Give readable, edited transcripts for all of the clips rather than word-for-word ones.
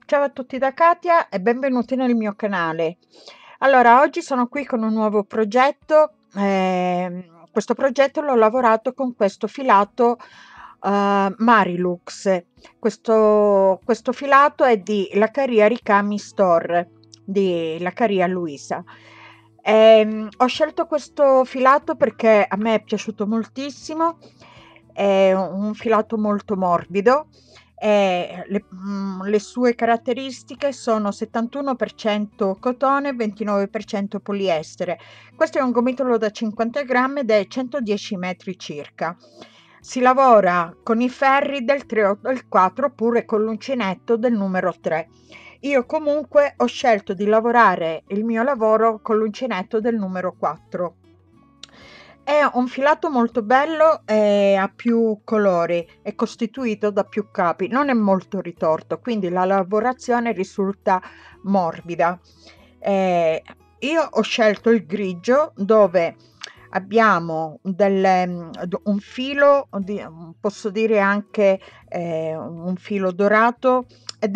Ciao a tutti da Katia e benvenuti nel mio canale. Allora, oggi sono qui con un nuovo progetto. Questo progetto l'ho lavorato con questo filato Marilux. Questo filato è di Laccaria Ricami Store, di Laccaria Luisa. Ho scelto questo filato perché a me è piaciuto moltissimo, è un filato molto morbido. Le sue caratteristiche sono 71% cotone, 29% poliestere. Questo è un gomitolo da 50 grammi ed è 110 metri circa. Si lavora con i ferri del 3 o del 4 oppure con l'uncinetto del numero 3. Io comunque ho scelto di lavorare il mio lavoro con l'uncinetto del numero 4. È un filato molto bello e ha più colori, è costituito da più capi, non è molto ritorto, quindi la lavorazione risulta morbida. Eh, io ho scelto il grigio dove abbiamo un filo, posso dire anche un filo dorato e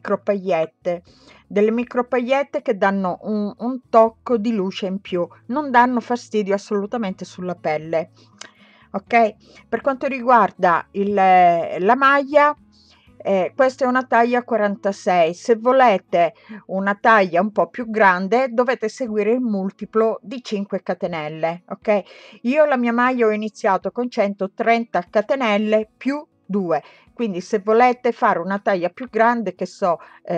delle micro pagliette che danno un tocco di luce in più, non danno fastidio assolutamente sulla pelle. Ok, per quanto riguarda la maglia, questa è una taglia 46. Se volete una taglia un po' più grande, dovete seguire il multiplo di 5 catenelle. Ok, io la mia maglia ho iniziato con 130 catenelle più 2, quindi se volete fare una taglia più grande, che so,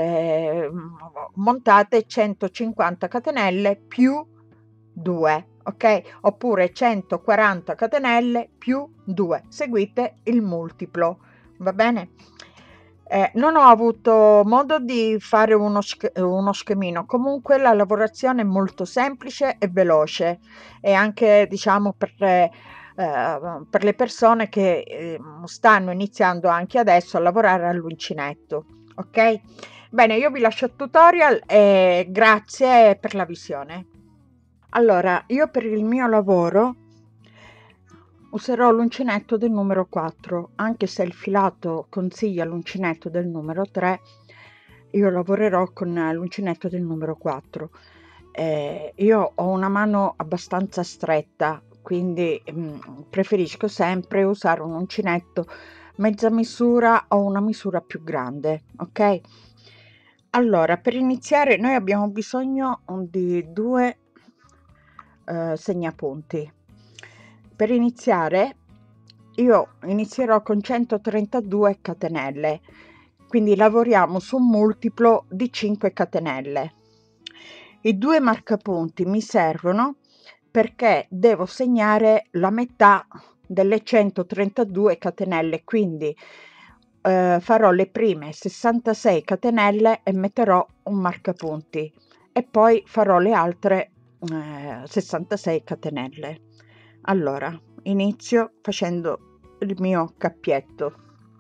montate 150 catenelle più 2, ok? Oppure 140 catenelle più 2, seguite il multiplo, va bene? Non ho avuto modo di fare uno schemino, comunque la lavorazione è molto semplice e veloce e anche diciamo per le persone che stanno iniziando anche adesso a lavorare all'uncinetto. Ok? Bene, io vi lascio il tutorial e grazie per la visione. Allora, io per il mio lavoro userò l'uncinetto del numero 4, anche se il filato consiglia l'uncinetto del numero 3, io lavorerò con l'uncinetto del numero 4. Io ho una mano abbastanza stretta, quindi preferisco sempre usare un uncinetto mezza misura o una misura più grande, ok? Allora, per iniziare noi abbiamo bisogno di due segnapunti. Per iniziare io inizierò con 132 catenelle, quindi lavoriamo su un multiplo di 5 catenelle. I due marcapunti mi servono perché devo segnare la metà delle 132 catenelle, quindi farò le prime 66 catenelle e metterò un marcapunti e poi farò le altre 66 catenelle. Allora, inizio facendo il mio cappietto.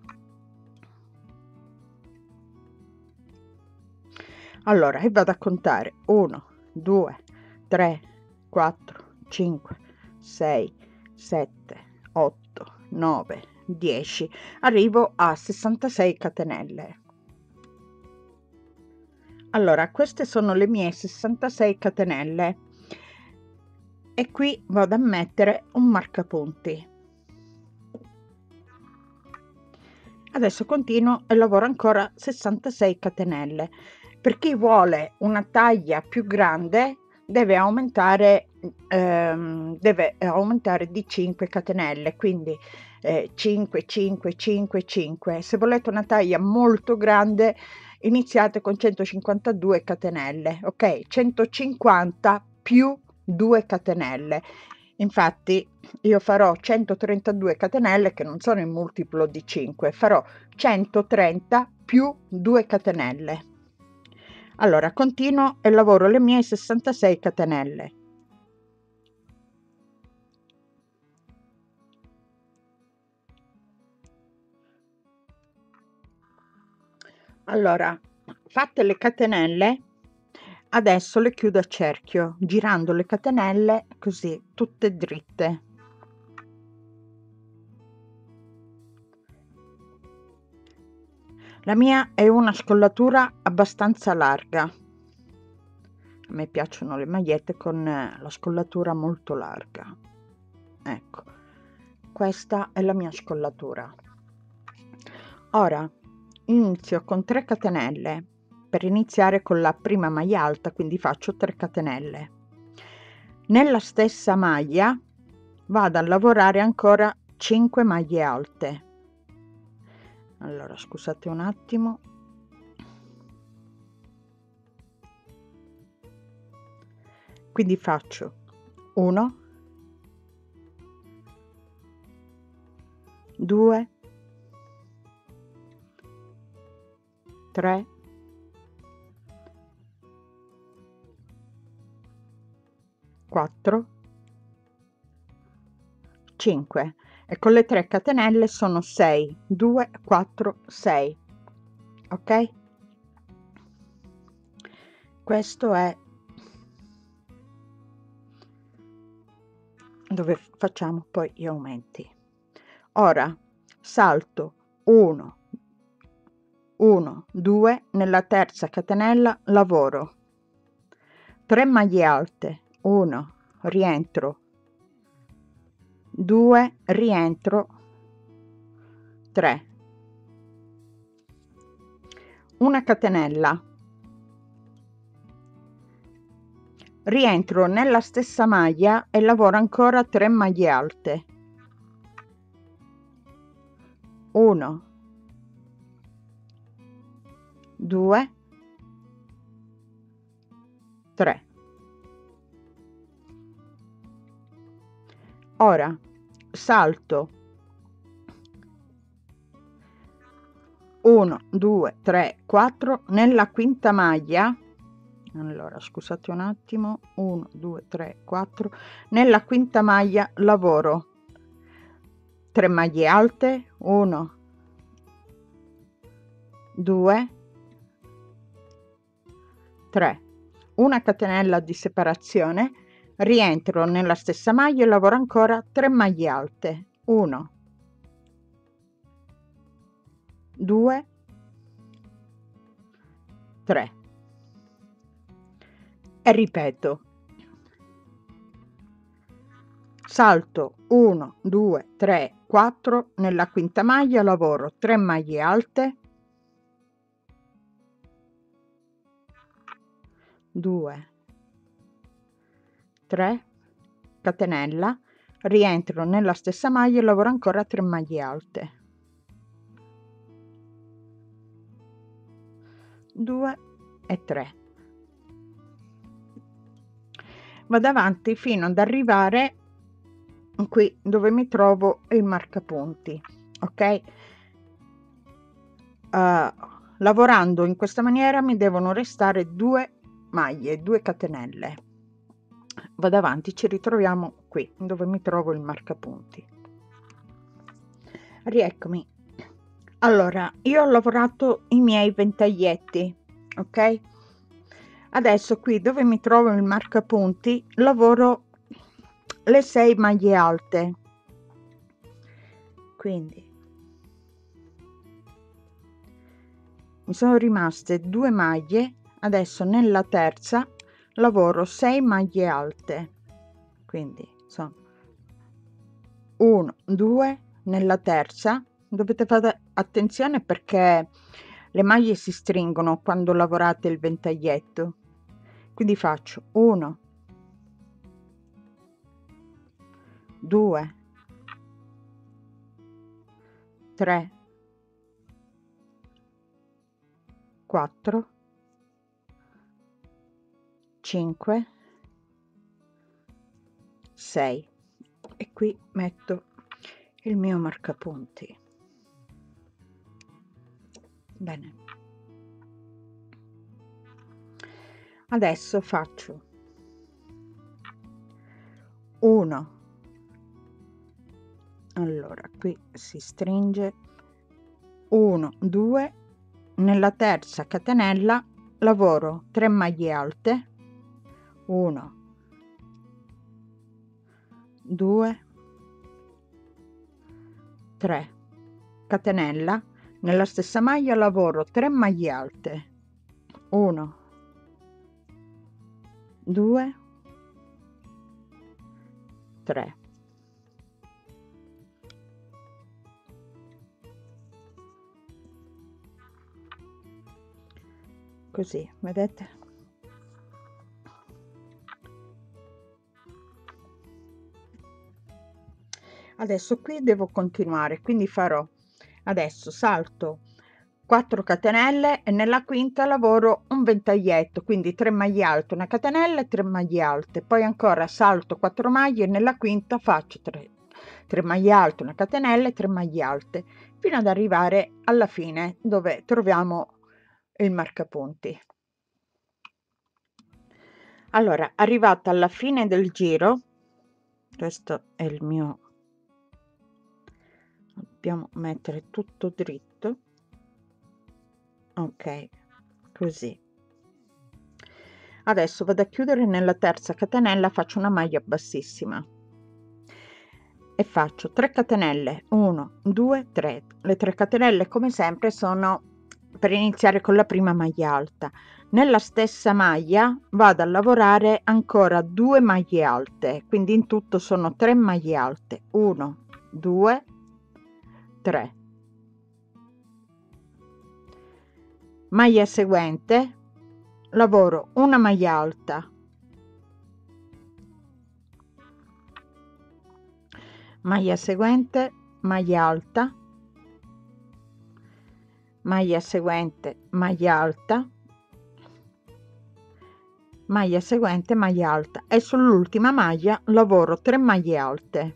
Allora, e vado a contare 1, 2, 3, 4, 5, 6, 7, 8, 9, 10. Arrivo a 66 catenelle. Allora, queste sono le mie 66 catenelle e qui vado a mettere un marcapunti. Adesso continuo e lavoro ancora 66 catenelle. Per chi vuole una taglia più grande deve aumentare di 5 catenelle, quindi 5 5 5 5. Se volete una taglia molto grande iniziate con 152 catenelle, ok? 150 più 2 catenelle. Infatti io farò 132 catenelle che non sono il multiplo di 5, farò 130 più 2 catenelle. Allora continuo e lavoro le mie 66 catenelle. Allora, fatte le catenelle, adesso le chiudo a cerchio, girando le catenelle così, tutte dritte. La mia è una scollatura abbastanza larga. A me piacciono le magliette con la scollatura molto larga. Ecco, questa è la mia scollatura. Ora inizio con 3 catenelle per iniziare con la prima maglia alta, quindi faccio 3 catenelle. Nella stessa maglia vado a lavorare ancora 5 maglie alte. Allora, scusate un attimo. Quindi faccio 1, 2, 3, 4, 5 e con le 3 catenelle sono 6, 2, 4, 6. Ok? Questo è dove facciamo poi gli aumenti. Ora salto 1, 1, 2, nella terza catenella lavoro 3 maglie alte, 1, rientro, 2, rientro, 3, una catenella, rientro nella stessa maglia e lavoro ancora 3 maglie alte, 1, 2, 3. Ora salto 1, 2, 3, 4 nella quinta maglia. Allora, scusate un attimo, 1, 2, 3, 4 nella quinta maglia lavoro 3 maglie alte, 1, 2, 3, una catenella di separazione, rientro nella stessa maglia e lavoro ancora 3 maglie alte, 1, 2, 3 e ripeto. Salto 1, 2, 3, 4 nella quinta maglia, lavoro 3 maglie alte, 2, 3, catenella, rientro nella stessa maglia e lavoro ancora 3 maglie alte, 2 e 3. Vado avanti fino ad arrivare qui dove mi trovo il marcapunti, ok? Lavorando in questa maniera mi devono restare 2 maglie, 2 catenelle. Vado avanti, ci ritroviamo qui dove mi trovo il marcapunti. Rieccomi. Allora, io ho lavorato i miei ventaglietti, ok? Adesso qui dove mi trovo il marcapunti lavoro le 6 maglie alte, quindi mi sono rimaste 2 maglie. Adesso nella terza lavoro 6 maglie alte, quindi sono 1, 2 nella terza. Dovete fare attenzione perché le maglie si stringono quando lavorate il ventaglietto, quindi faccio 1, 2, 3, 4, 5, 6 e qui metto il mio marcapunti. Bene, adesso faccio 1, allora qui si stringe, 1, 2, nella terza catenella lavoro 3 maglie alte, 1, 2, 3, catenella, nella stessa maglia lavoro 3 maglie alte, 1 2 3, così, vedete? Adesso qui devo continuare, quindi farò adesso salto 4 catenelle e nella quinta lavoro un ventaglietto, quindi 3 maglie alte, una catenella e 3 maglie alte, poi ancora salto 4 maglie e nella quinta faccio 3 maglie alte, una catenella e 3 maglie alte, fino ad arrivare alla fine dove troviamo il marcapunti. Allora, arrivata alla fine del giro, questo è il mio, dobbiamo mettere tutto dritto, ok, così. Adesso vado a chiudere nella terza catenella, faccio una maglia bassissima e faccio 3 catenelle, 1 2 3. Le 3 catenelle come sempre sono per iniziare con la prima maglia alta. Nella stessa maglia vado a lavorare ancora 2 maglie alte, quindi in tutto sono 3 maglie alte, 1 2 3. Maglia seguente, lavoro una maglia alta, maglia seguente, maglia alta, maglia seguente, maglia alta, maglia seguente, maglia alta, e sull'ultima maglia lavoro 3 maglie alte,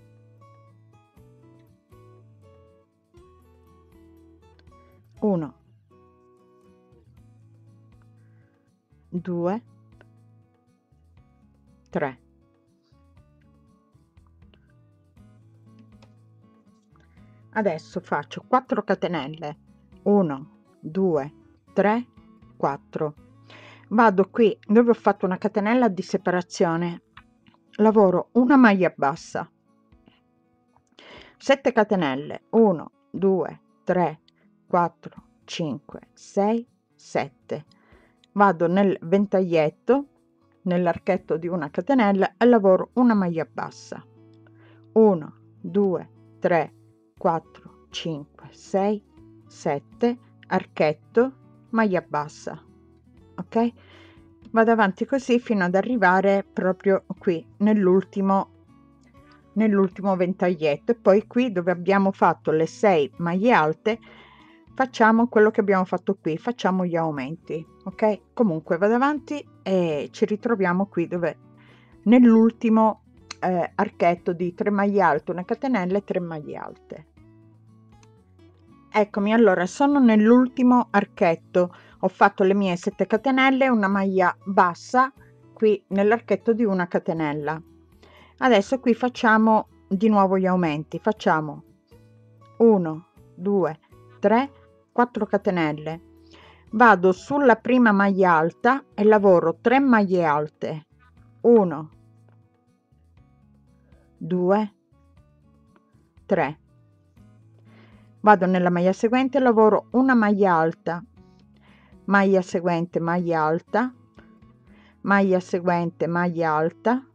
1 2 3. Adesso faccio 4 catenelle, 1 2 3 4. Vado qui dove ho fatto una catenella di separazione, lavoro una maglia bassa, 7 catenelle, 1 2 3 4 5 6 7. Vado nel ventaglietto, nell'archetto di una catenella, e lavoro una maglia bassa, 1 2 3 4 5 6 7, archetto, maglia bassa, ok? Vado avanti così fino ad arrivare proprio qui nell'ultimo ventaglietto, e poi qui dove abbiamo fatto le 6 maglie alte facciamo quello che abbiamo fatto qui, facciamo gli aumenti, ok? Comunque vado avanti e ci ritroviamo qui dove nell'ultimo archetto di 3 maglie alte, una catenella e 3 maglie alte. Eccomi, allora sono nell'ultimo archetto, ho fatto le mie 7 catenelle, una maglia bassa qui nell'archetto di una catenella. Adesso qui facciamo di nuovo gli aumenti, facciamo 1 2 3 4 catenelle, vado sulla prima maglia alta e lavoro 3 maglie alte, 1 2 3. Vado nella maglia seguente e lavoro una maglia alta, maglia seguente, maglia alta, maglia seguente, maglia alta,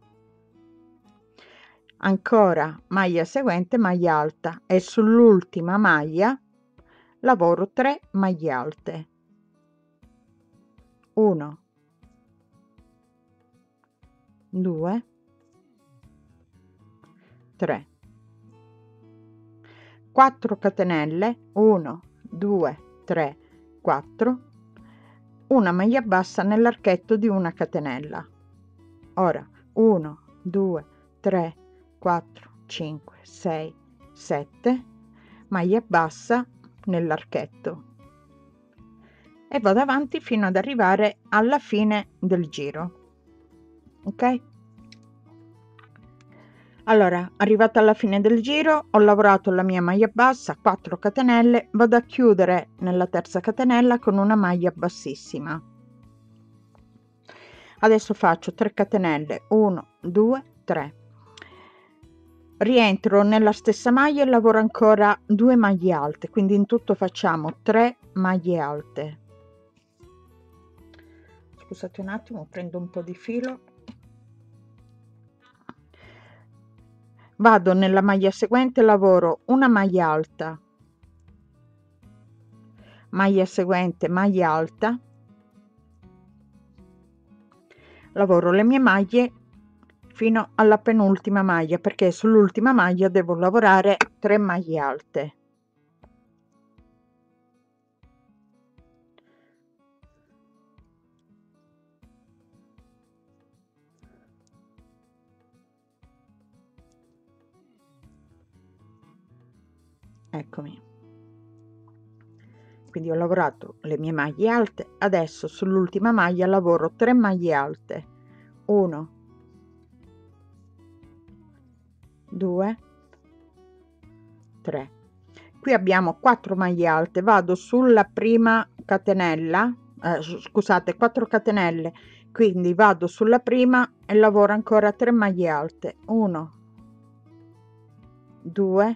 ancora maglia seguente, maglia alta, e sull'ultima maglia lavoro 3 maglie alte, 1 2 3, 4 catenelle, 1 2 3 4, una maglia bassa nell'archetto di una catenella. Ora 1 2 3 4 5 6 7, maglia bassa nell'archetto, e vado avanti fino ad arrivare alla fine del giro, ok? Allora, arrivata alla fine del giro, ho lavorato la mia maglia bassa, 4 catenelle, vado a chiudere nella terza catenella con una maglia bassissima. Adesso faccio 3 catenelle, 1 2 3, rientro nella stessa maglia e lavoro ancora 2 maglie alte, quindi in tutto facciamo 3 maglie alte. Scusate un attimo, prendo un po' di filo. Vado nella maglia seguente, lavoro una maglia alta, maglia seguente, maglia alta, lavoro le mie maglie fino alla penultima maglia, perché sull'ultima maglia devo lavorare 3 maglie alte. Eccomi, quindi ho lavorato le mie maglie alte, adesso sull'ultima maglia lavoro 3 maglie alte, 1, 2, 3. Qui abbiamo 4 maglie alte, vado sulla prima catenella, scusate, 4 catenelle, quindi vado sulla prima e lavoro ancora 3 maglie alte, 1, 2,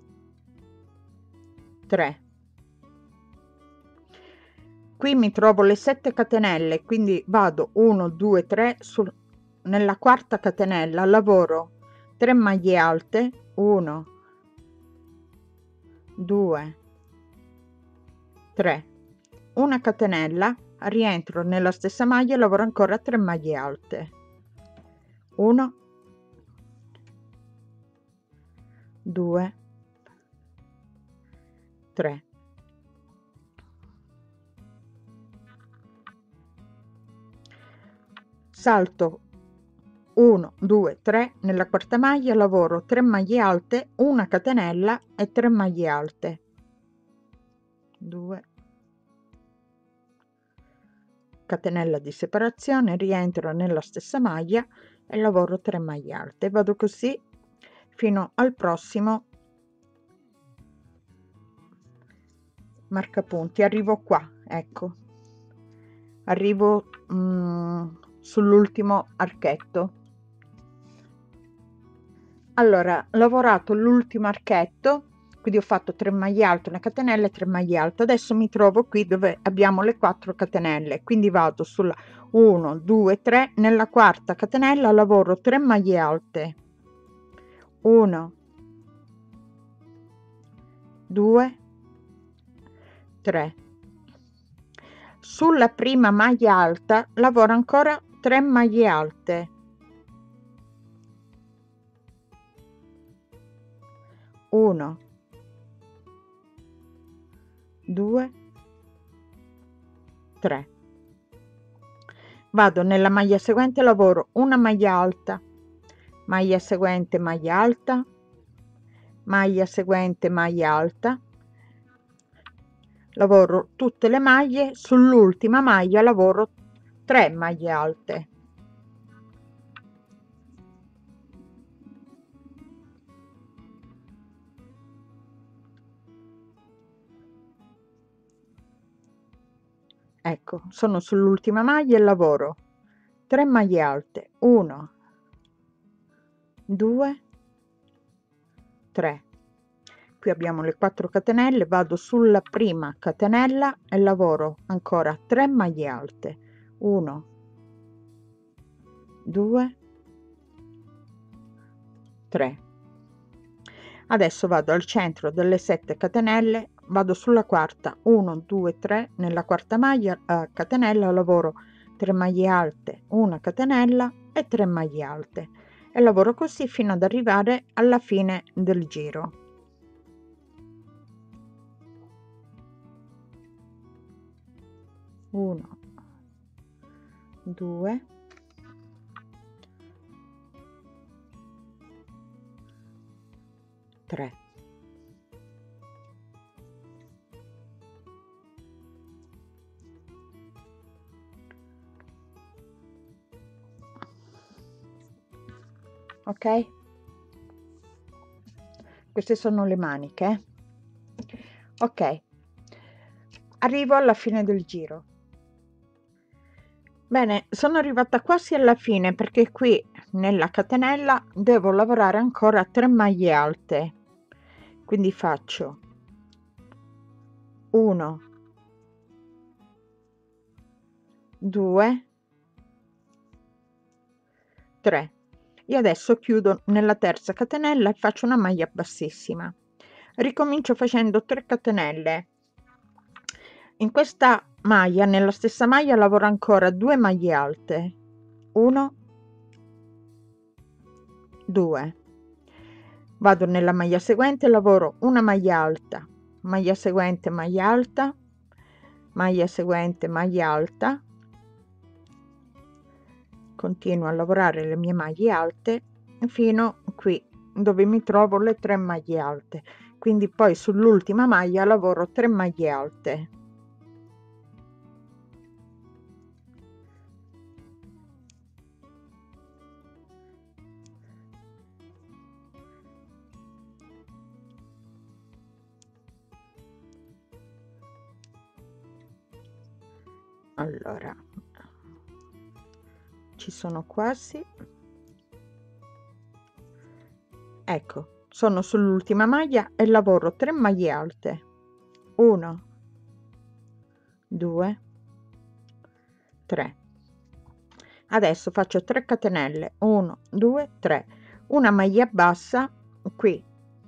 3. Qui mi trovo le 7 catenelle, quindi vado 1, 2, 3 nella quarta catenella, lavoro 3 maglie alte, 1, 2, 3, una catenella, rientro nella stessa maglia e lavoro ancora 3 maglie alte, 1, 2, 3. Salto 1, 2, 3 nella quarta maglia, lavoro 3 maglie alte, una catenella e 3 maglie alte, 2, catenella di separazione, rientro nella stessa maglia e lavoro 3 maglie alte. Vado così fino al prossimo marcapunti, arrivo qua, ecco, arrivo sull'ultimo archetto. Allora, lavorato l'ultimo archetto, quindi ho fatto 3 maglie alte, una catenella e 3 maglie alte. Adesso mi trovo qui dove abbiamo le 4 catenelle, quindi vado sulla 1, 2, 3, nella quarta catenella lavoro 3 maglie alte, 1, 2, 3. Sulla prima maglia alta lavoro ancora 3 maglie alte, 1, 2, 3. Vado nella maglia seguente, lavoro una maglia alta, maglia seguente, maglia alta, maglia seguente, maglia alta, lavoro tutte le maglie, sull'ultima maglia lavoro 3 maglie alte, ecco, sono sull'ultima maglia e lavoro 3 maglie alte, 1, 2, 3. Qui abbiamo le 4 catenelle, vado sulla prima catenella e lavoro ancora 3 maglie alte, 1, 2, 3. Adesso vado al centro delle 7 catenelle, vado sulla quarta, 1, 2, 3, nella quarta maglia catenella lavoro 3 maglie alte, una catenella e 3 maglie alte e lavoro così fino ad arrivare alla fine del giro. 1, 2, 3. Ok, queste sono le maniche. Ok, arrivo alla fine del giro. Bene, sono arrivata quasi alla fine perché qui nella catenella devo lavorare ancora 3 maglie alte, quindi faccio 1, 2, 3 e adesso chiudo nella terza catenella e faccio una maglia bassissima. Ricomincio facendo 3 catenelle. In questa maglia, nella stessa maglia, lavoro ancora 2 maglie alte, 1, 2, vado nella maglia seguente, lavoro una maglia alta, maglia seguente, maglia alta, maglia seguente, maglia alta, continuo a lavorare le mie maglie alte fino qui dove mi trovo le 3 maglie alte, quindi poi sull'ultima maglia lavoro 3 maglie alte. Allora, ci sono quasi, ecco, sono sull'ultima maglia e lavoro 3 maglie alte, 1, 2, 3. Adesso faccio 3 catenelle, 1, 2, 3, una maglia bassa qui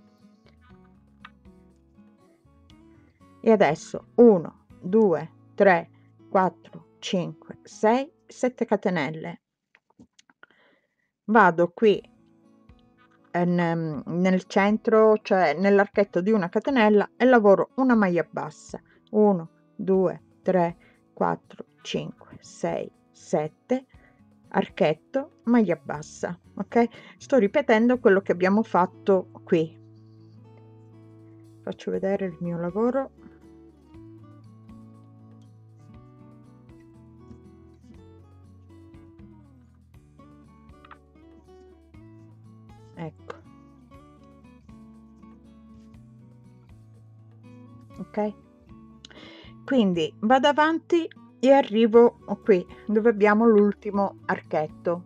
e adesso 1, 2, 3, 4, 5, 6, 7 catenelle. Vado qui nel centro, cioè nell'archetto di una catenella e lavoro una maglia bassa, 1, 2, 3, 4, 5, 6, 7, archetto, maglia bassa. Ok, sto ripetendo quello che abbiamo fatto qui. Faccio vedere il mio lavoro. Ecco, ok, quindi vado avanti e arrivo qui dove abbiamo l'ultimo archetto.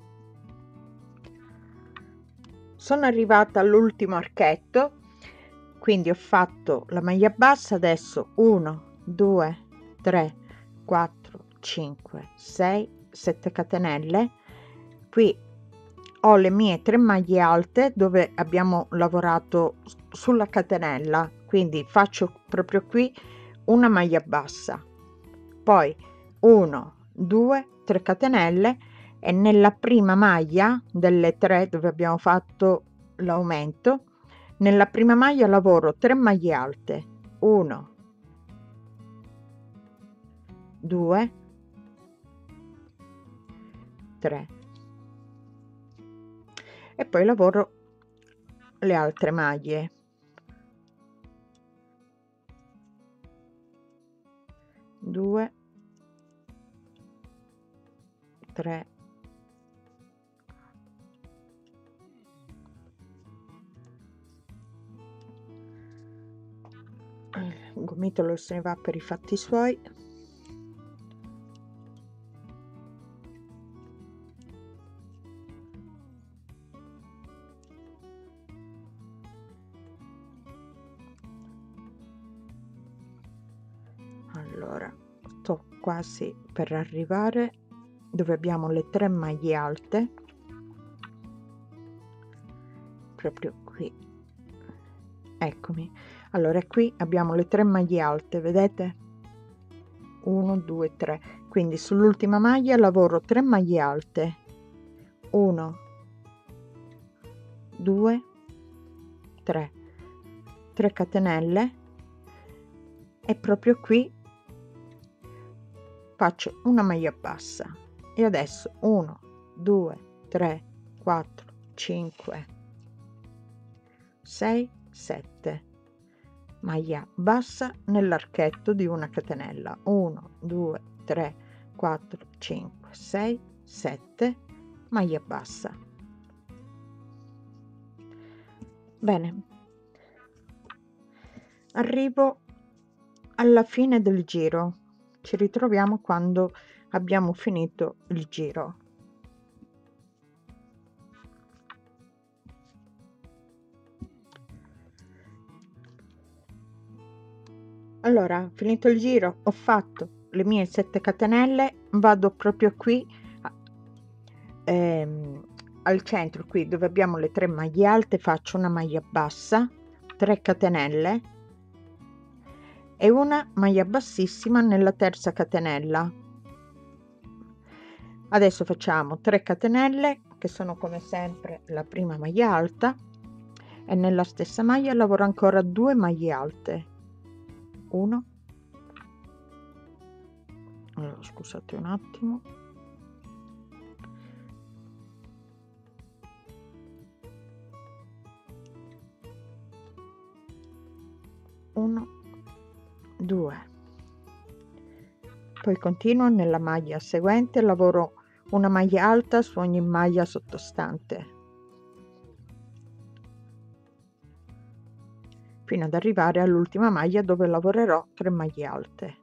Sono arrivata all'ultimo archetto, quindi ho fatto la maglia bassa, adesso 1, 2, 3, 4, 5, 6, 7 catenelle. Qui ho le mie 3 maglie alte dove abbiamo lavorato sulla catenella, quindi faccio proprio qui una maglia bassa, poi 1, 2, 3 catenelle e nella prima maglia delle 3 dove abbiamo fatto l'aumento, nella prima maglia lavoro 3 maglie alte, 1, 2, 3 e poi lavoro le altre maglie. 2, 3, il gomitolo se ne va per i fatti suoi. Allora, sto quasi per arrivare dove abbiamo le 3 maglie alte, proprio qui, eccomi. Allora qui abbiamo le 3 maglie alte, vedete, 1, 2, 3, quindi sull'ultima maglia lavoro 3 maglie alte, 1, 2, 3, 3 catenelle e proprio qui faccio una maglia bassa e adesso 1, 2, 3, 4, 5, 6, 7, maglia bassa nell'archetto di una catenella, 1, 2, 3, 4, 5, 6, 7, maglia bassa. Bene, arrivo alla fine del giro, ci ritroviamo quando abbiamo finito il giro. Allora, finito il giro, ho fatto le mie 7 catenelle, vado proprio qui al centro, qui dove abbiamo le 3 maglie alte, faccio una maglia bassa, 3 catenelle e una maglia bassissima nella terza catenella. Adesso facciamo 3 catenelle che sono come sempre la prima maglia alta e nella stessa maglia lavoro ancora 2 maglie alte. 1, allora, scusate un attimo, 1, 2, poi continuo nella maglia seguente, lavoro una maglia alta su ogni maglia sottostante fino ad arrivare all'ultima maglia dove lavorerò 3 maglie alte.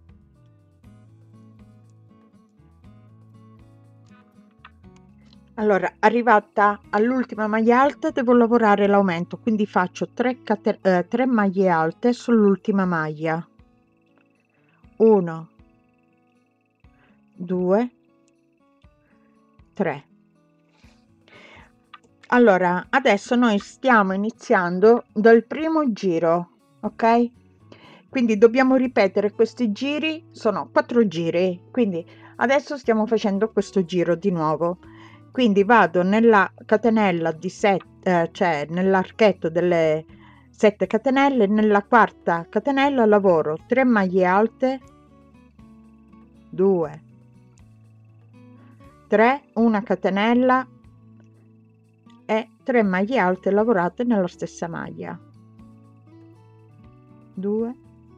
Allora, arrivata all'ultima maglia alta devo lavorare l'aumento, quindi faccio 3 maglie alte sull'ultima maglia, 1, 2, 3. Allora, adesso noi stiamo iniziando dal primo giro, ok? Quindi dobbiamo ripetere questi giri, sono 4 giri, quindi adesso stiamo facendo questo giro di nuovo. Quindi vado nella catenella di 7, cioè nell'archetto delle 7 catenelle, nella quarta catenella lavoro 3 maglie alte, 2, 3, una catenella e 3 maglie alte lavorate nella stessa maglia, 2,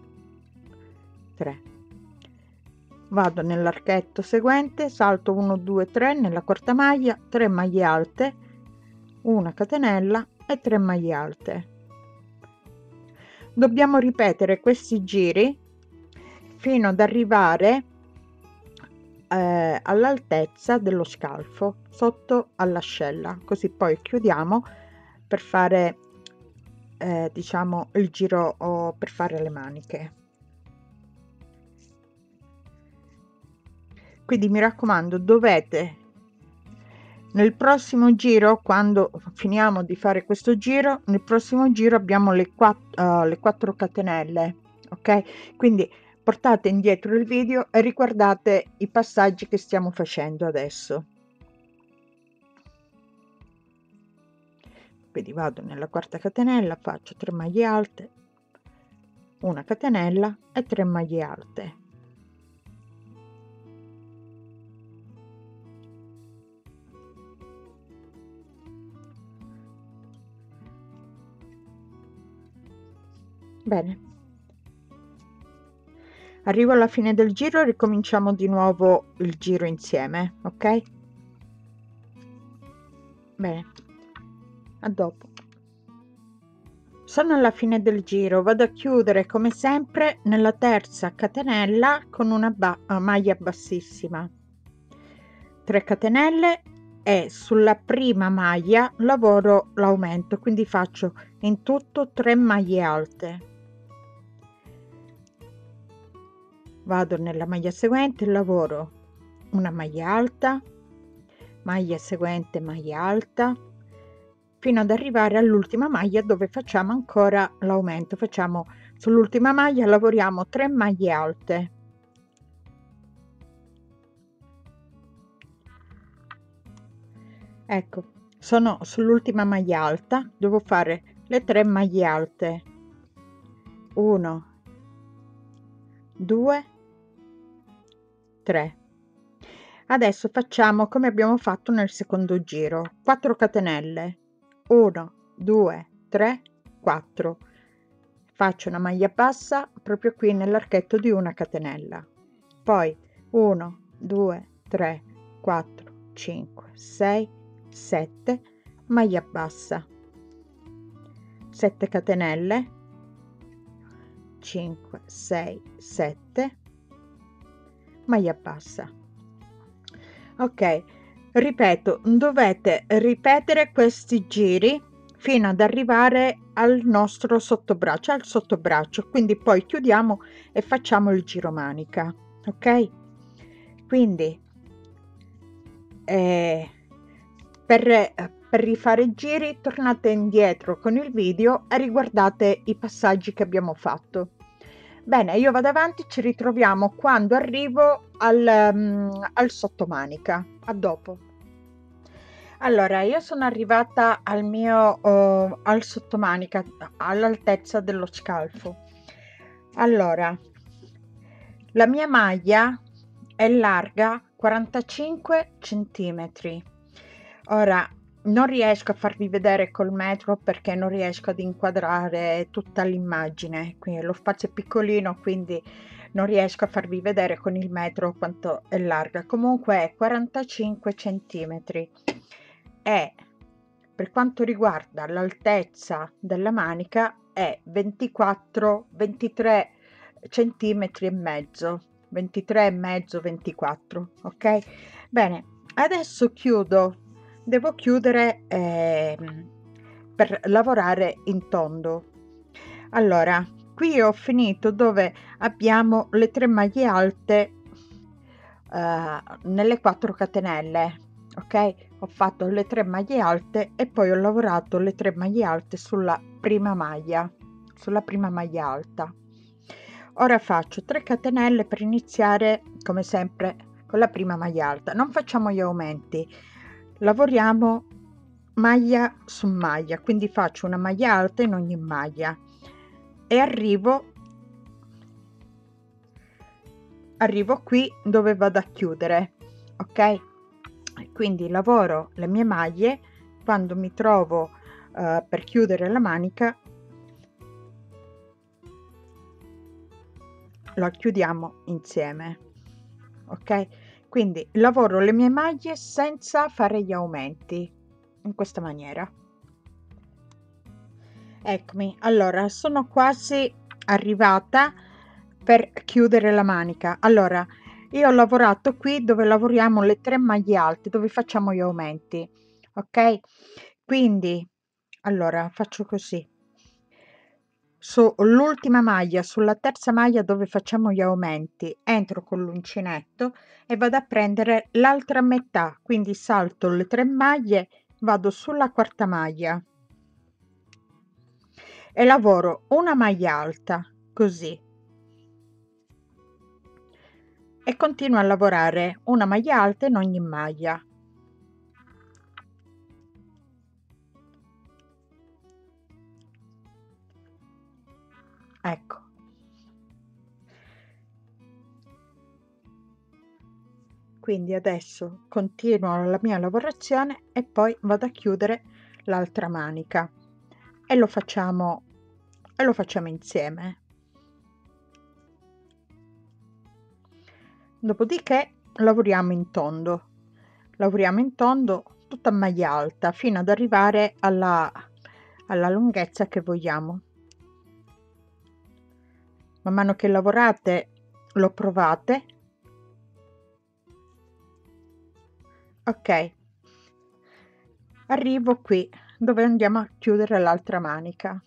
3. Vado nell'archetto seguente, salto 1, 2, 3 nella quarta maglia, 3 maglie alte, una catenella e 3 maglie alte. Dobbiamo ripetere questi giri fino ad arrivare all'altezza dello scalfo sotto all'ascella, così poi chiudiamo per fare diciamo il giro per fare le maniche. Quindi mi raccomando, dovete nel prossimo giro, quando finiamo di fare questo giro, nel prossimo giro abbiamo le 4 catenelle, ok? Quindi portate indietro il video e riguardate i passaggi che stiamo facendo adesso. Quindi vado nella quarta catenella, faccio 3 maglie alte, una catenella e 3 maglie alte. Bene, arrivo alla fine del giro, ricominciamo di nuovo il giro insieme, ok? Bene, a dopo. Sono alla fine del giro, vado a chiudere come sempre nella terza catenella con una maglia bassissima, 3 catenelle e sulla prima maglia lavoro l'aumento, quindi faccio in tutto 3 maglie alte. Vado nella maglia seguente, lavoro una maglia alta, maglia seguente, maglia alta, fino ad arrivare all'ultima maglia dove facciamo ancora l'aumento. Facciamo sull'ultima maglia, lavoriamo 3 maglie alte, ecco, sono sull'ultima maglia alta, devo fare le 3 maglie alte, 1, 2, 3. Adesso facciamo come abbiamo fatto nel secondo giro, 4 catenelle, 1, 2, 3, 4. Faccio una maglia bassa proprio qui nell'archetto di una catenella, poi 1, 2, 3, 4, 5, 6, 7, maglia bassa, 7 catenelle, 5, 6, 7, maglia bassa. Ok, ripeto, dovete ripetere questi giri fino ad arrivare al nostro sottobraccio, al sottobraccio, quindi poi chiudiamo e facciamo il giro manica. Ok, quindi per rifare i giri tornate indietro con il video e riguardate i passaggi che abbiamo fatto. Bene, io vado avanti, ci ritroviamo quando arrivo al sottomanica. A dopo. Allora, io sono arrivata al mio al sottomanica, all'altezza dello scalfo. Allora, la mia maglia è larga 45 centimetri. Ora, non riesco a farvi vedere col metro perché non riesco ad inquadrare tutta l'immagine, qui lo spazio è piccolino, quindi non riesco a farvi vedere con il metro quanto è larga. Comunque è 45 centimetri e per quanto riguarda l'altezza della manica è 23 centimetri e mezzo, 23 e mezzo, 24. Ok, bene, adesso chiudo, devo chiudere per lavorare in tondo. Allora, qui ho finito dove abbiamo le 3 maglie alte nelle 4 catenelle. Ok, ho fatto le 3 maglie alte e poi ho lavorato le 3 maglie alte sulla prima maglia alta. Ora faccio 3 catenelle per iniziare come sempre con la prima maglia alta. Non facciamo gli aumenti, lavoriamo maglia su maglia, quindi faccio una maglia alta in ogni maglia e arrivo qui dove vado a chiudere. Ok, quindi lavoro le mie maglie. Quando mi trovo per chiudere la manica la chiudiamo insieme. Ok, quindi lavoro le mie maglie senza fare gli aumenti in questa maniera. Eccomi, allora sono quasi arrivata per chiudere la manica. Allora, io ho lavorato qui dove lavoriamo le 3 maglie alte, dove facciamo gli aumenti. Ok, quindi allora faccio così: sull'ultima maglia, sulla terza maglia dove facciamo gli aumenti, entro con l'uncinetto e vado a prendere l'altra metà, quindi salto le 3 maglie, vado sulla quarta maglia e lavoro una maglia alta così e continuo a lavorare una maglia alta in ogni maglia. Ecco, quindi adesso continuo la mia lavorazione e poi vado a chiudere l'altra manica e lo facciamo insieme. Dopodiché lavoriamo in tondo tutta a maglia alta fino ad arrivare alla lunghezza che vogliamo. Man mano che lavorate lo provate. Ok, arrivo qui dove andiamo a chiudere l'altra manica.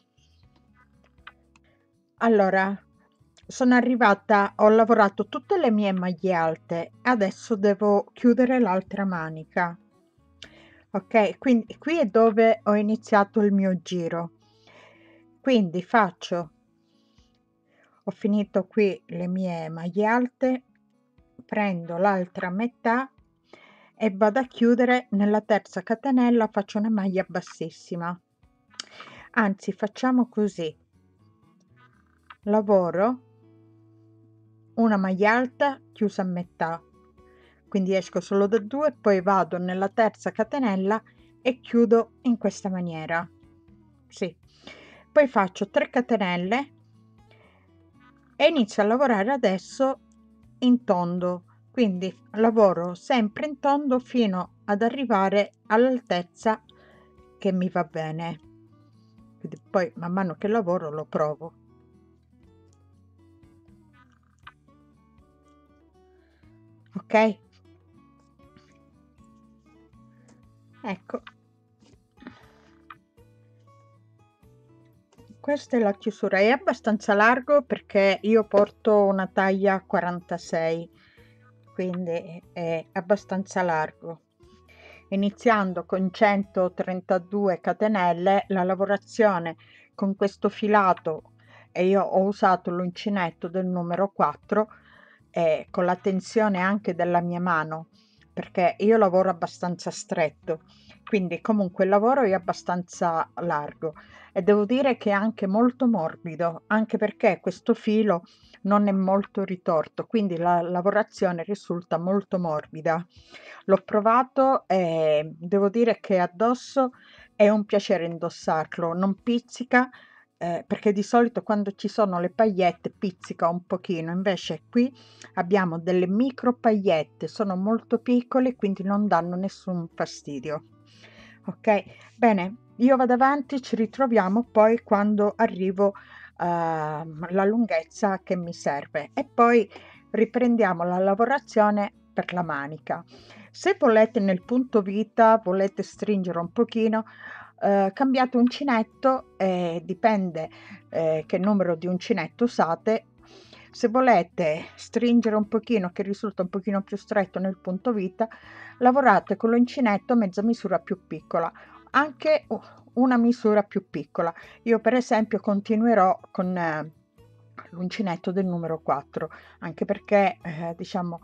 Allora, sono arrivata, ho lavorato tutte le mie maglie alte, adesso devo chiudere l'altra manica. Ok, quindi qui è dove ho iniziato il mio giro, quindi ho finito qui le mie maglie alte, prendo l'altra metà e vado a chiudere nella terza catenella, faccio una maglia bassissima, anzi facciamo così: lavoro una maglia alta chiusa a metà, quindi esco solo da 2, poi vado nella terza catenella e chiudo in questa maniera. Sì, poi faccio 3 catenelle e inizio a lavorare adesso in tondo, quindi lavoro sempre in tondo fino ad arrivare all'altezza che mi va bene, quindi poi man mano che lavoro lo provo. ok? Ecco, questa è la chiusura, è abbastanza largo perché io porto una taglia 46, quindi è abbastanza largo. Iniziando con 132 catenelle la lavorazione con questo filato, e io ho usato l'uncinetto del numero 4 con la tensione anche della mia mano, perché io lavoro abbastanza stretto, quindi comunque il lavoro è abbastanza largo, e devo dire che è anche molto morbido, anche perché questo filo non è molto ritorto, quindi la lavorazione risulta molto morbida. L'ho provato e devo dire che addosso è un piacere indossarlo, non pizzica, perché di solito quando ci sono le pagliette pizzica un pochino, invece qui abbiamo delle micro pagliette, sono molto piccole, quindi non danno nessun fastidio. Ok, bene, io vado avanti, ci ritroviamo poi quando arrivo alla lunghezza che mi serve, e poi riprendiamo la lavorazione per la manica. Se volete nel punto vita, volete stringere un pochino, cambiate uncinetto, dipende che numero di uncinetto usate. Se volete stringere un pochino, che risulta un pochino più stretto nel punto vita, lavorate con l'uncinetto mezza misura più piccola, anche una misura più piccola. Io per esempio continuerò con l'uncinetto del numero 4, anche perché diciamo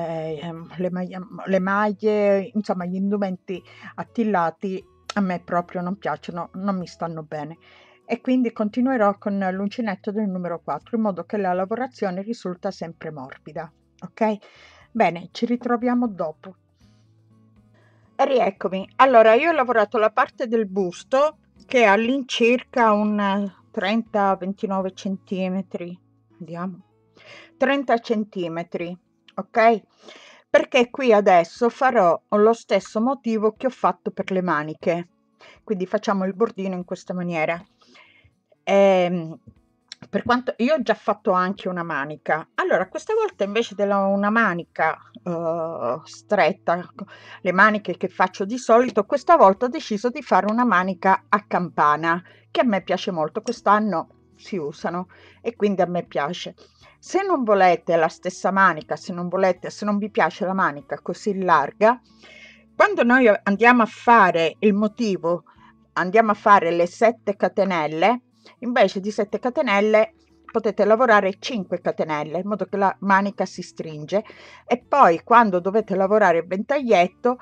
le maglie, insomma gli indumenti attillati a me proprio non piacciono, non mi stanno bene, e quindi continuerò con l'uncinetto del numero 4 in modo che la lavorazione risulta sempre morbida. Ok, bene, ci ritroviamo dopo. E rieccomi. Allora, io ho lavorato la parte del busto che è all'incirca un 30-29 centimetri, vediamo, 30 centimetri, ok? Perché qui adesso farò lo stesso motivo che ho fatto per le maniche, quindi facciamo il bordino in questa maniera. Ehm, per quanto io ho già fatto anche una manica, allora questa volta invece della una manica stretta, le maniche che faccio di solito, questa volta ho deciso di fare una manica a campana, che a me piace molto, quest'anno si usano e quindi a me piace. Se non volete la stessa manica, se non volete, se non vi piace la manica così larga, quando noi andiamo a fare il motivo, andiamo a fare le 7 catenelle, invece di 7 catenelle potete lavorare 5 catenelle in modo che la manica si stringe, e poi quando dovete lavorare il ventaglietto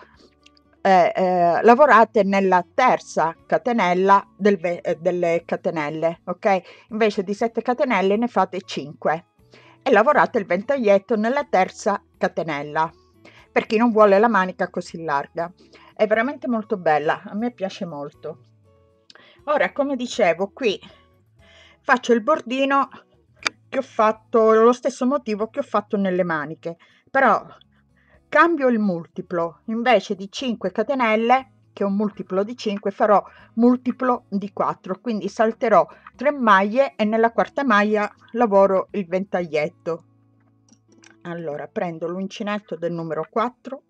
lavorate nella terza catenella delle catenelle, ok? Invece di 7 catenelle ne fate 5 e lavorate il ventaglietto nella terza catenella, per chi non vuole la manica così larga. È veramente molto bella, a me piace molto. Ora, come dicevo, qui faccio il bordino che ho fatto, lo stesso motivo che ho fatto nelle maniche, però cambio il multiplo, invece di 5 catenelle, che è un multiplo di 5, farò multiplo di 4, quindi salterò 3 maglie e nella quarta maglia lavoro il ventaglietto. Allora prendo l'uncinetto del numero 4,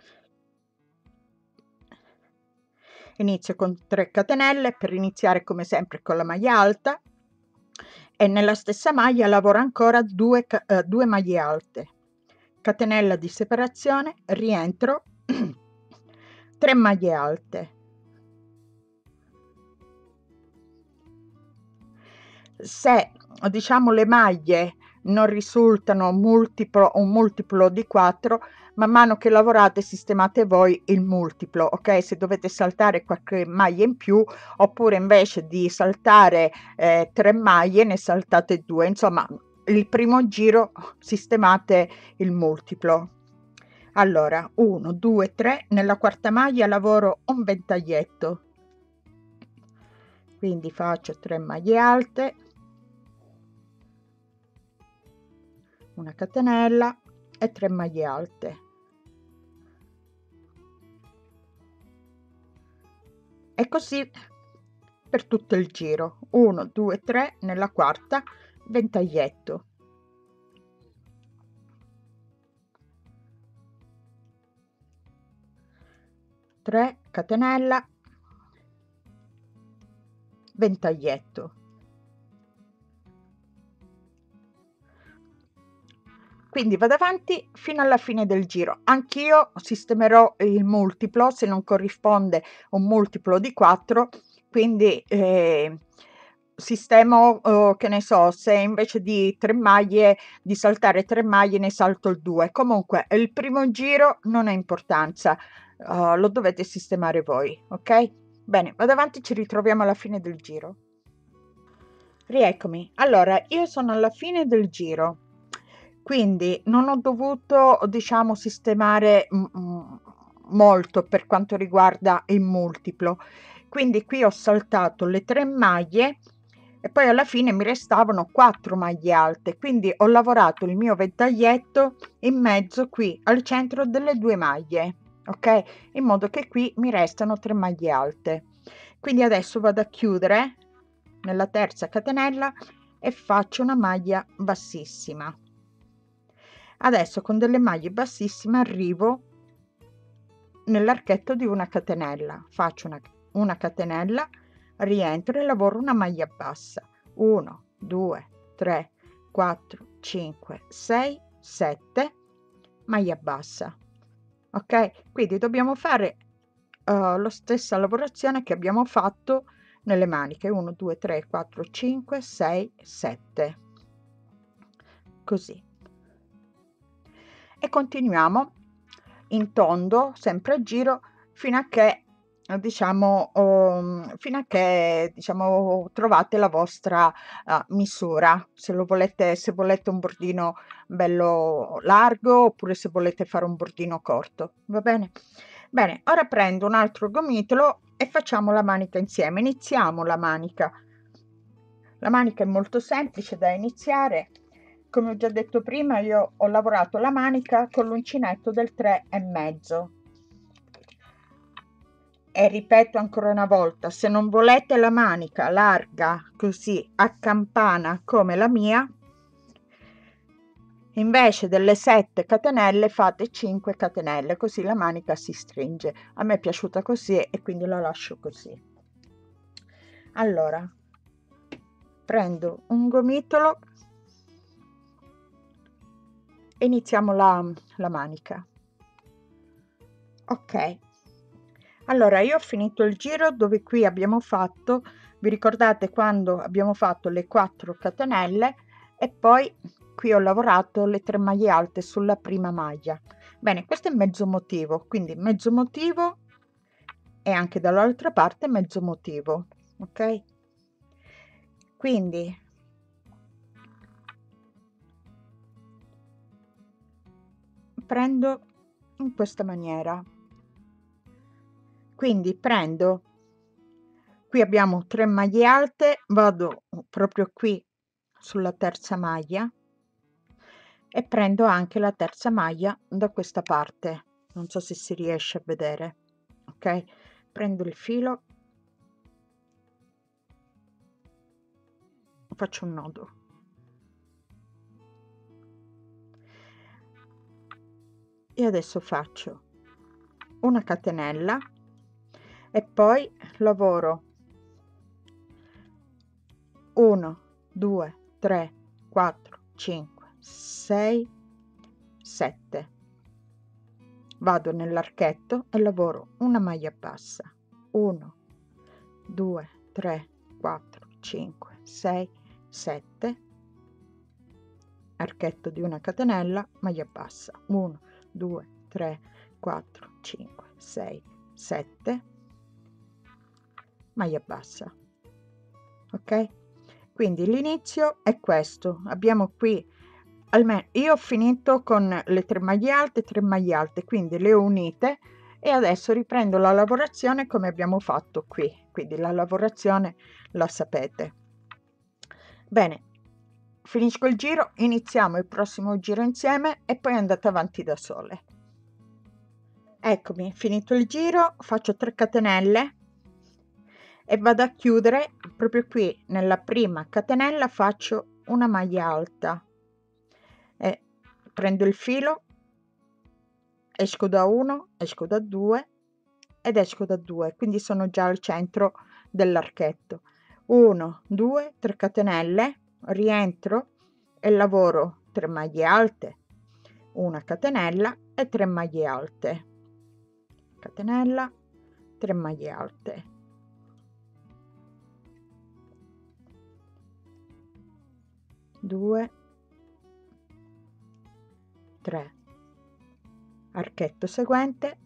inizio con 3 catenelle per iniziare come sempre con la maglia alta, e nella stessa maglia lavoro ancora 2 maglie alte, catenella di separazione, rientro, 3 maglie alte. Se diciamo le maglie non risultano un multiplo di 4, man mano che lavorate sistemate voi il multiplo, ok? Se dovete saltare qualche maglia in più, oppure invece di saltare 3 maglie ne saltate 2, insomma il primo giro sistemate il multiplo. Allora 1 2 3, nella quarta maglia lavoro un ventaglietto, quindi faccio 3 maglie alte, una catenella e 3 maglie alte, e così per tutto il giro. 1 2 3, nella quarta ventaglietto, 3 catenella, ventaglietto. Quindi vado avanti fino alla fine del giro. Anch'io sistemerò il multiplo se non corrisponde un multiplo di 4, quindi sistemo, che ne so, se invece di 3 maglie, di saltare 3 maglie, ne salto il 2. Comunque il primo giro non ha importanza, lo dovete sistemare voi, ok? Bene, vado avanti, ci ritroviamo alla fine del giro. Rieccomi. Allora, io sono alla fine del giro, quindi non ho dovuto, diciamo, sistemare molto per quanto riguarda il multiplo. Quindi qui ho saltato le 3 maglie e poi alla fine mi restavano 4 maglie alte, quindi ho lavorato il mio ventaglietto in mezzo qui al centro delle 2 maglie, ok? In modo che qui mi restano 3 maglie alte. Quindi adesso vado a chiudere nella terza catenella e faccio una maglia bassissima. Adesso con delle maglie bassissime arrivo nell'archetto di una catenella, faccio una catenella, rientro e lavoro una maglia bassa. 1 2 3 4 5 6 7, maglia bassa. Ok, quindi dobbiamo fare la stessa lavorazione che abbiamo fatto nelle maniche. 1 2 3 4 5 6 7, così, e continuiamo in tondo, sempre a giro, fino a che diciamo fino a che diciamo trovate la vostra misura, se lo volete, se volete un bordino bello largo oppure se volete fare un bordino corto, va bene. Bene, ora prendo un altro gomitolo e facciamo la manica insieme. Iniziamo la manica. La manica è molto semplice da iniziare. Come ho già detto prima, io ho lavorato la manica con l'uncinetto del 3,5. E ripeto ancora una volta, se non volete la manica larga così a campana come la mia, invece delle 7 catenelle fate 5 catenelle, così la manica si stringe. A me è piaciuta così e quindi la lascio così. Allora prendo un gomitolo e iniziamo la manica. Ok, allora io ho finito il giro dove qui abbiamo fatto, vi ricordate quando abbiamo fatto le 4 catenelle e poi qui ho lavorato le 3 maglie alte sulla prima maglia. Bene, questo è mezzo motivo, quindi mezzo motivo e anche dall'altra parte mezzo motivo, ok? Quindi prendo in questa maniera, quindi prendo, qui abbiamo 3 maglie alte, vado proprio qui sulla terza maglia e prendo anche la terza maglia da questa parte, non so se si riesce a vedere, ok? Prendo il filo, faccio un nodo e adesso faccio una catenella e poi lavoro 1 2 3 4 5 6 7, vado nell'archetto e lavoro una maglia bassa. 1 2 3 4 5 6 7, archetto di una catenella, maglia bassa. 1 2 3 4 5 6 7, maglia bassa. Ok, quindi l'inizio è questo. Abbiamo qui, almeno io ho finito con le 3 maglie alte, quindi le ho unite e adesso riprendo la lavorazione come abbiamo fatto qui, quindi la lavorazione la sapete bene. Finisco il giro, iniziamo il prossimo giro insieme e poi andate avanti da sole. Eccomi, finito il giro, faccio 3 catenelle e vado a chiudere proprio qui nella prima catenella, faccio una maglia alta e prendo il filo, esco da 1, esco da 2, ed esco da 2, quindi sono già al centro dell'archetto. 1 2 3 catenelle, rientro e lavoro 3 maglie alte, una catenella e 3 maglie alte, catenella, 3 maglie alte, 2 3, archetto seguente,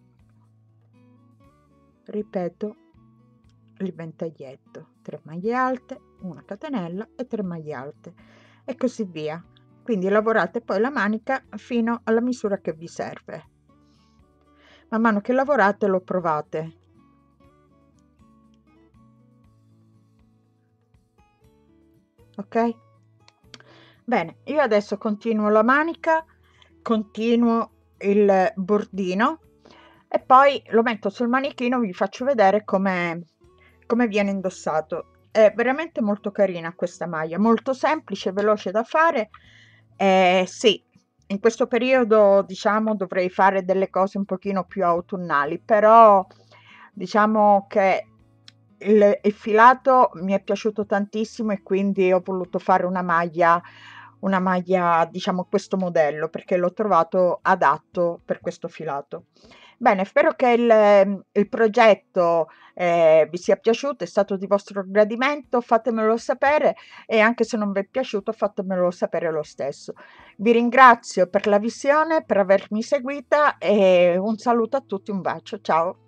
ripeto il ventaglietto, 3 maglie alte, una catenella e 3 maglie alte, e così via. Quindi lavorate poi la manica fino alla misura che vi serve. Man mano che lavorate lo provate. Ok? Bene, io adesso continuo la manica, continuo il bordino e poi lo metto sul manichino, vi faccio vedere come viene indossato. È veramente molto carina questa maglia, molto semplice, veloce da fare. Sì, in questo periodo diciamo dovrei fare delle cose un pochino più autunnali, però diciamo che il filato mi è piaciuto tantissimo e quindi ho voluto fare una maglia diciamo questo modello, perché l'ho trovato adatto per questo filato. Bene, spero che il progetto vi sia piaciuto, è stato di vostro gradimento, fatemelo sapere, e anche se non vi è piaciuto fatemelo sapere lo stesso. Vi ringrazio per la visione, per avermi seguita, e un saluto a tutti, un bacio, ciao.